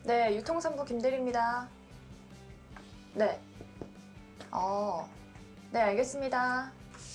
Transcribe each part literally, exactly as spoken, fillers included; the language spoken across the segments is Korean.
네, 유통상부 김대리입니다. 네. 어, 네, 알겠습니다.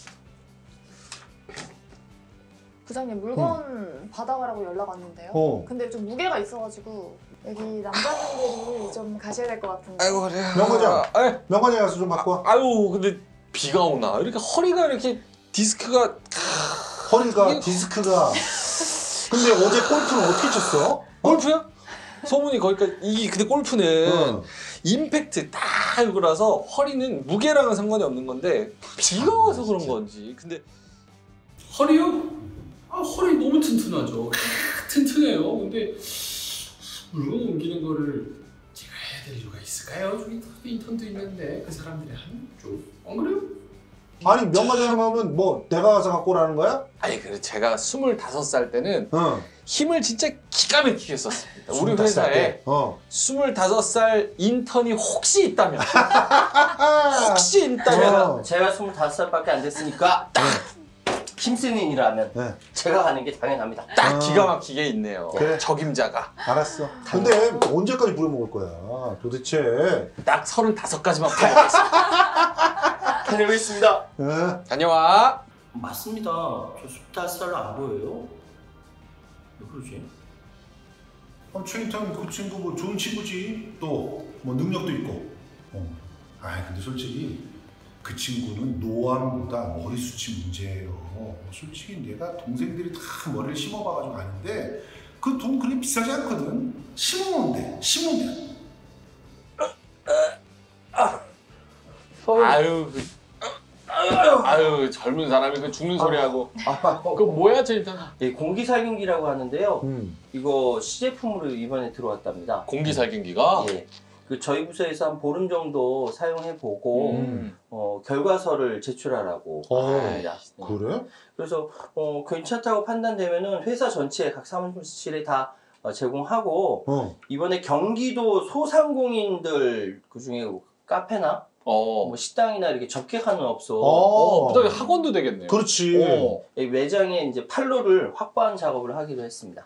부장님, 물건 음. 받아가라고 연락 왔는데요. 어. 근데 좀 무게가 있어가지고 여기 남자분들이 좀 가셔야 될 것 같은데. 아이고, 그래. 명과장, 명과장에 가서 좀 바꿔. 아, 아유, 근데 비가 오나? 이렇게 허리가 이렇게 디스크가 허리가 이게... 디스크가. 근데 어제 골프는 어떻게 쳤어? 골프요? 소문이 거기까지. 이게 근데 골프는 어. 임팩트 딱 이거라서 허리는 무게랑은 상관이 없는 건데 비가 와서 그런 건지. 근데 허리요? 아, 허리 너무 튼튼하죠. 튼튼해요. 근데 물건 옮기는 거를 제가 해야 될 이유가 있을까요? 저기 인턴도 있는데 그 사람들이 한쪽 안 그래요? 아니 명과장 하면 뭐 내가 가서 갖고 오라는 거야? 아니 그래 제가 스물다섯 살 때는 어. 힘을 진짜 기가 막히게 썼습니다. 우리 회사에 어. 스물다섯 살 인턴이 혹시 있다면 혹시 있다면 제가, 제가 스물다섯 살밖에 안 됐으니까 딱 힘쓰는 일이라면 네. 제가 가는 게 당연합니다. 딱 기가 막히게 있네요. 그래. 적임자가. 알았어. 근데 언제까지 부려먹을 거야? 도대체. 딱 서른다섯까지만 부려먹겠습니다. 다녀오겠습니다. 네. 다녀와. 맞습니다. 저 스물다섯 살 안 보여요? 왜 그러지? 아, 최인턴 그 친구 뭐 좋은 친구지. 또 뭐 능력도 있고. 어. 아 근데 솔직히 그 친구는 노안보다 머리숱이 문제예요. 솔직히 내가 동생들이 다 머리를 심어봐가지고 아는데 그 돈 그렇게 비싸지 않거든. 심으면 돼. 심으면 돼. 아유, 아유 젊은 사람이 그 죽는 소리 하고. 그거 뭐야 저 일단? 예, 공기살균기라고 하는데요. 음. 이거 시제품으로 이번에 들어왔답니다. 공기살균기가? 예. 그 저희 부서에서 한 보름 정도 사용해보고 음. 어, 결과서를 제출하라고 합니다. 어, 그래? 그래서 어, 괜찮다고 판단되면은 회사 전체에 각 사무실에 다 어, 제공하고 어. 이번에 경기도 소상공인들 그 중에 카페나 어. 뭐 식당이나 이렇게 접객하는 업소, 어, 그다음에 학원도 되겠네요. 그렇지. 어, 매장에 이제 판로를 확보하는 작업을 하기로 했습니다.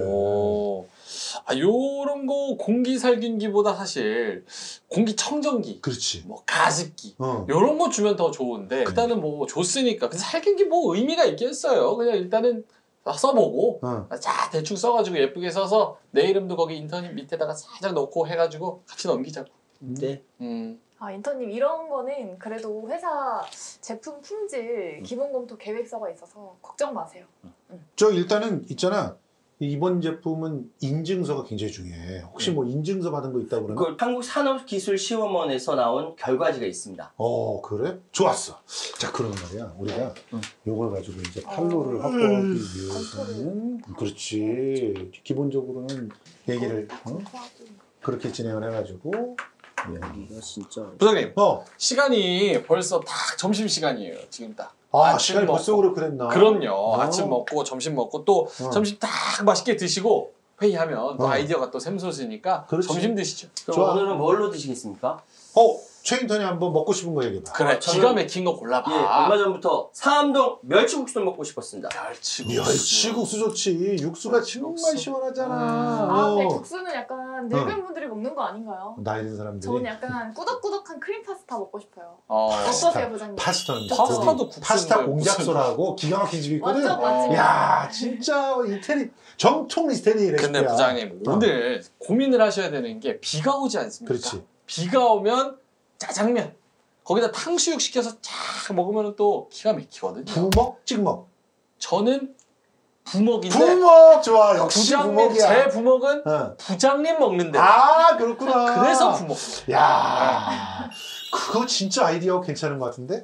오. 아, 요런 거 공기살균기보다 사실 공기청정기, 그렇지. 뭐 가습기, 어. 요런 거 주면 더 좋은데 일단은 뭐 줬으니까. 근데 살균기 뭐 의미가 있겠어요. 그냥 일단은 써보고 어. 자 대충 써가지고 예쁘게 써서 내 이름도 거기 인턴 밑에다가 살짝 넣고 해가지고 같이 넘기자고. 네. 음. 아, 인턴님 이런 거는 그래도 회사 제품 품질 기본 검토 계획서가 있어서 걱정 마세요. 응. 저 일단은 있잖아. 이번 제품은 인증서가 굉장히 중요해. 혹시 네. 뭐 인증서 받은 거 있다고 그러나? 그 한국산업기술시험원에서 나온 결과지가 있습니다. 어 그래? 좋았어. 자 그러면 말이야 우리가 응. 요걸 가지고 이제 판로를 어... 확보하기 음... 위해서는 그렇지. 기본적으로는 얘기를 어? 그렇게 진행을 해가지고 여기가 진짜 부장님 어. 시간이 벌써 다 점심시간이에요 지금 딱. 아 시간이 먹고. 벌써 그렇게 됐나? 그럼요. 어. 아침 먹고 점심 먹고 또 어. 점심 딱 맛있게 드시고 회의하면 어. 또 아이디어가 또 샘솟으니까 그렇지. 점심 드시죠. 그럼 좋아. 오늘은 뭘로 드시겠습니까? 어 최인턴이 한번 먹고 싶은 거 얘기해봐. 그래 기가 막힌 거 골라봐. 예, 얼마 전부터 상암동 멸치국수를 먹고 싶었습니다. 멸치국수. 멸치국수 좋지. 육수가 정말 시원하잖아. 아, 근데 국수는 약간 늙은 분들이 먹는 거 아닌가요? 나이 든 사람들이. 저는 약간 꾸덕꾸덕한 크림 파스타 먹고 싶어요. 어. 어떠세요, 부장님? 파스타는 파스타도 국수. 파스타 공작소라고 기가 막힌 집이 있거든. 완전 맛집. 야 진짜 이태리 정통 이태리 레시피야. 근데 부장님 어. 오늘 고민을 하셔야 되는 게 비가 오지 않습니까? 그렇지. 비가 오면 짜장면 거기다 탕수육 시켜서 쫙 먹으면 또 기가 막히거든요. 부먹 찍먹. 저는 부먹인데 부먹 좋아. 역시 부장님, 부먹이야. 제 부먹은 어. 부장님 먹는데. 아 그렇구나. 그래서 부먹. 야 그거 진짜 아이디어 괜찮은 것 같은데.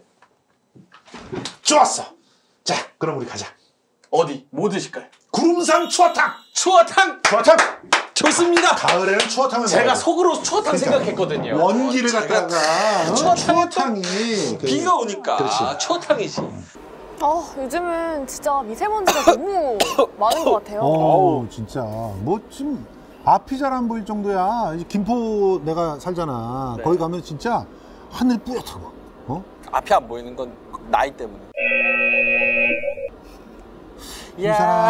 좋았어. 자 그럼 우리 가자. 어디? 뭐 드실까요? 구름산 추어탕. 추어탕. 추어탕. 좋습니다. 가을에는 추어탕을 제가 먹어야지. 속으로 추어탕 그러니까 생각했거든요. 원기를 갖다가 어, 추어탕이 비가 오니까 그렇지. 추어탕이지. 아 요즘은 진짜 미세먼지가 너무 많은 것 같아요. 어 진짜 뭐 지금 앞이 잘 안 보일 정도야. 이제 김포 내가 살잖아. 네. 거기 가면 진짜 하늘 뿌옇다고. 어? 앞이 안 보이는 건 나이 때문에. 야,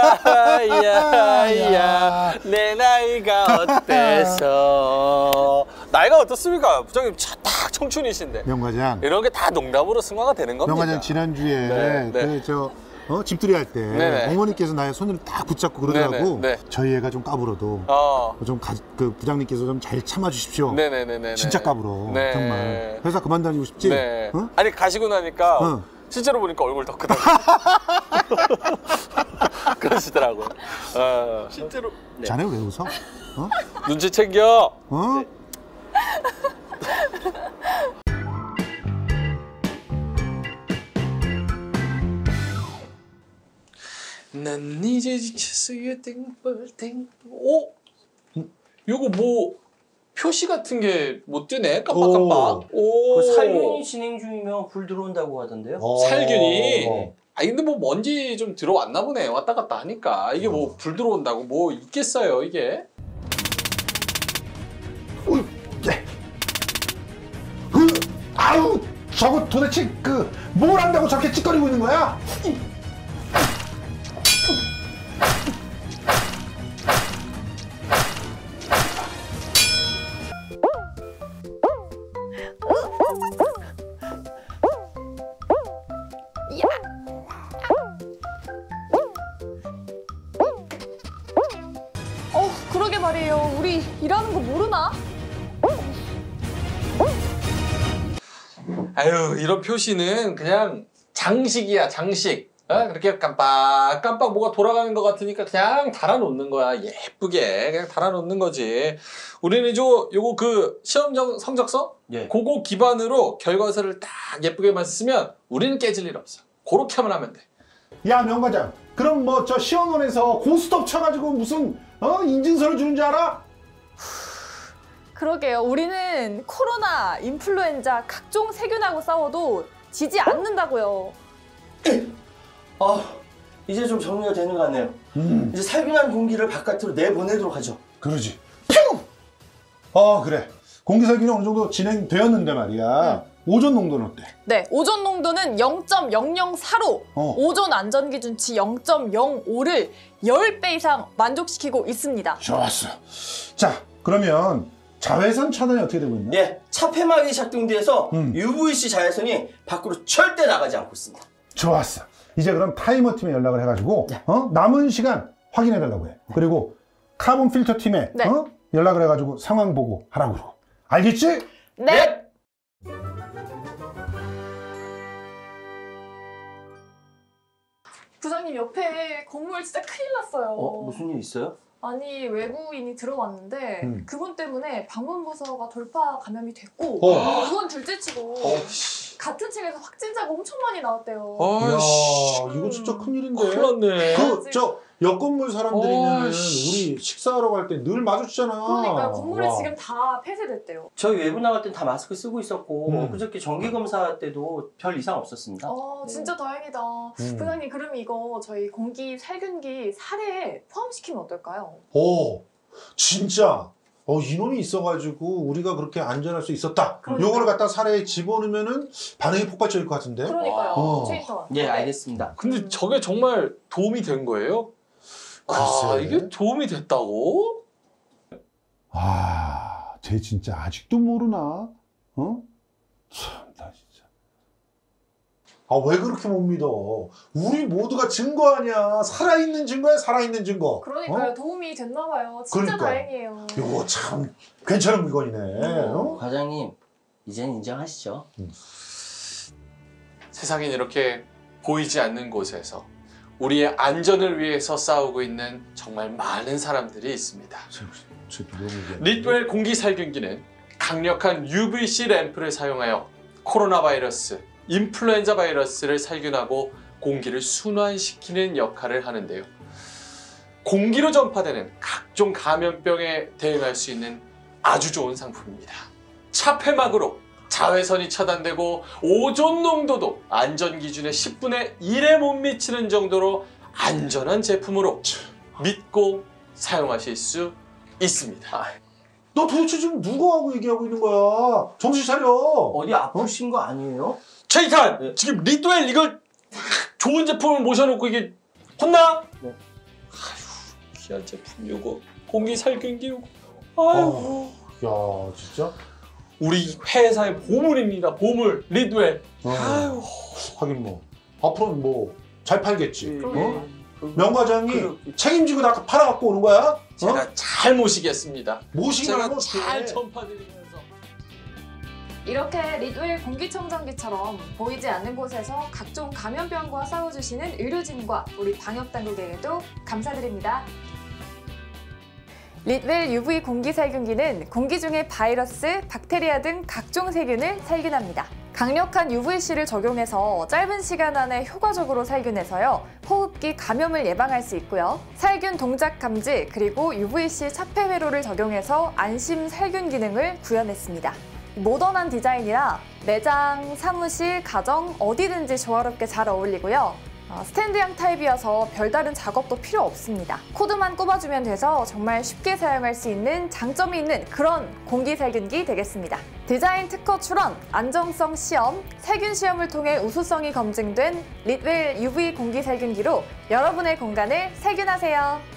야, 야, 내 나이가 어때서? 나이가 어떻습니까? 부장님 딱 청춘이신데. 명과장. 이런 게 다 농담으로 승화가 되는 겁니다. 명과장 지난주에 네, 네. 그 저 어? 집들이 할 때 네네. 어머니께서 나의 손을 딱 붙잡고 그러더라고. 네네, 네. 저희 애가 좀 까불어도 어. 좀 그 부장님께서 좀 잘 참아주십시오. 네네네네. 진짜 까불어. 네. 정말. 회사 그만 다니고 싶지? 네. 어? 아니 가시고 나니까 어. 실제로 보니까 얼굴 더 크다. 그러시더라고요. 어. 실제로. 네. 자네 왜 웃어? 어? 눈치 챙겨. 어? 네. 난 이제 지쳤어요 땡벌 땡벌. 오? 요거 뭐 표시 같은 게 못 뜨네 깜빡깜빡. 오. 그 살균이 진행 중이면 불 들어온다고 하던데요. 어. 살균이. 어. 아 근데 뭐 먼지 좀 들어왔나 보네. 왔다 갔다 하니까 이게 뭐 불 들어온다고 뭐 있겠어요 이게. 으, 네. 으, 아우 저거 도대체 그 뭘 한다고 저렇게 찌꺼리고 있는 거야? 어, 그러게 말이에요. 우리 일하는 거 모르나? 아유 이런 표시는 그냥 장식이야 장식. 어? 그렇게 깜빡깜빡 뭐가 돌아가는 것 같으니까 그냥 달아놓는 거야. 예쁘게 그냥 달아놓는 거지. 우리는 저 요거 그 시험 정, 성적서 예. 그거 기반으로 결과서를 딱 예쁘게만 쓰면 우리는 깨질 일 없어. 그렇게만 하면 돼. 야 명과장 그럼 뭐 저 시험원에서 고스톱 쳐가지고 무슨 어 인증서를 주는 줄 알아? 그러게요. 우리는 코로나, 인플루엔자, 각종 세균하고 싸워도 지지 않는다고요. 아, 이제 좀 정리가 되는 것 같네요. 음 이제 살균한 공기를 바깥으로 내보내도록 하죠. 그러지. 퓨! 어 그래 공기살균이 어느 정도 진행되었는데 말이야. 응. 오존 농도는 어때? 네, 오존 농도는 영 점 영영사로 어. 오존 안전기준치 영 점 영오를 십 배 이상 만족시키고 있습니다. 좋았어. 자 그러면 자외선 차단이 어떻게 되고 있냐? 예, 차폐막이 작동돼서 음. 유브이씨 자외선이 밖으로 절대 나가지 않고 있습니다. 좋았어. 이제 그럼 타이머 팀에 연락을 해가지고 네. 어? 남은 시간 확인해 달라고 해. 그리고 카본 필터 팀에 네. 어? 연락을 해가지고 상황 보고 하라고 그러고. 알겠지? 네. 네. 부장님 옆에 건물 진짜 큰일 났어요. 어, 무슨 일 있어요? 아니 외부인이 들어왔는데 음. 그분 때문에 방문부서가 돌파 감염이 됐고 어. 그건 둘째치고 같은 층에서 확진자가 엄청 많이 나왔대요. 아이씨 이거 진짜 큰일인데. 큰일 났네. 그 저 옆 건물 사람들이면 어이씨. 우리 식사하러 갈 때 늘 마주치잖아. 그러니까 건물이 와. 지금 다 폐쇄됐대요. 저희 외부 나갈 땐 다 마스크 쓰고 있었고 음. 그저께 정기검사 때도 별 이상 없었습니다. 어 진짜 다행이다. 음. 부장님 그럼 이거 저희 공기 살균기 사례에 포함시키면 어떨까요? 오, 진짜. 어, 인원이 있어가지고 우리가 그렇게 안전할 수 있었다. 그러니까. 요거를 갖다 사례에 집어넣으면은 반응이 폭발적일 것 같은데. 그러니까요. 어. 트위터. 예, 네. 알겠습니다. 근데 저게 정말 도움이 된 거예요? 아 글쎄. 이게 도움이 됐다고? 아, 쟤 진짜 아직도 모르나? 어? 참, 나 진짜. 아, 왜 그렇게 못 믿어? 우리 모두가 증거 아니야. 살아있는 증거야, 살아있는 증거. 그러니까요. 어? 도움이 됐나 봐요. 진짜 그러니까. 다행이에요. 이거 참 괜찮은 물건이네. 어? 과장님, 이젠 인정하시죠? 세상엔 이렇게 보이지 않는 곳에서 우리의 안전을 위해서 싸우고 있는 정말 많은 사람들이 있습니다. 리트웰 공기살균기는 강력한 유브이씨 램프를 사용하여 코로나 바이러스, 인플루엔자 바이러스를 살균하고 공기를 순환시키는 역할을 하는데요. 공기로 전파되는 각종 감염병에 대응할 수 있는 아주 좋은 상품입니다. 차폐막으로 자외선이 차단되고 오존 농도도 안전기준의 십분의 일에 못 미치는 정도로 안전한 제품으로 믿고 사용하실 수 있습니다. 너 도대체 지금 누구하고 얘기하고 있는 거야? 정신 차려. 어디 아프신 거 아니에요? 최이탄! 네. 지금 리트웰 이걸 좋은 제품을 모셔놓고 이게 혼나? 네. 아휴, 귀한 제품 요거 공기 살균기 요거. 아유. 야 진짜? 우리 회사의 보물입니다. 보물 리드웰. 어. 아유. 하긴 뭐 앞으로는 뭐 잘 팔겠지. 그, 어? 그, 명 과장이 그렇겠지. 책임지고 다 팔아갖고 오는 거야? 제가 어? 잘 모시겠습니다. 모시기만 제가 하면 잘 어떡해. 전파드리면서. 이렇게 리드웰 공기청정기처럼 보이지 않는 곳에서 각종 감염병과 싸워주시는 의료진과 우리 방역당국에게도 감사드립니다. 리드웰 유브이 공기살균기는 공기 중의 바이러스, 박테리아 등 각종 세균을 살균합니다. 강력한 유브이씨를 적용해서 짧은 시간 안에 효과적으로 살균해서요, 호흡기 감염을 예방할 수 있고요. 살균 동작 감지 그리고 유브이씨 차폐 회로를 적용해서 안심 살균 기능을 구현했습니다. 모던한 디자인이라 매장, 사무실, 가정 어디든지 조화롭게 잘 어울리고요. 어, 스탠드형 타입이어서 별다른 작업도 필요 없습니다. 코드만 꼽아주면 돼서 정말 쉽게 사용할 수 있는 장점이 있는 그런 공기살균기 되겠습니다. 디자인 특허 출원, 안정성 시험, 살균 시험을 통해 우수성이 검증된 리드웰 유브이 공기살균기로 여러분의 공간을 살균하세요.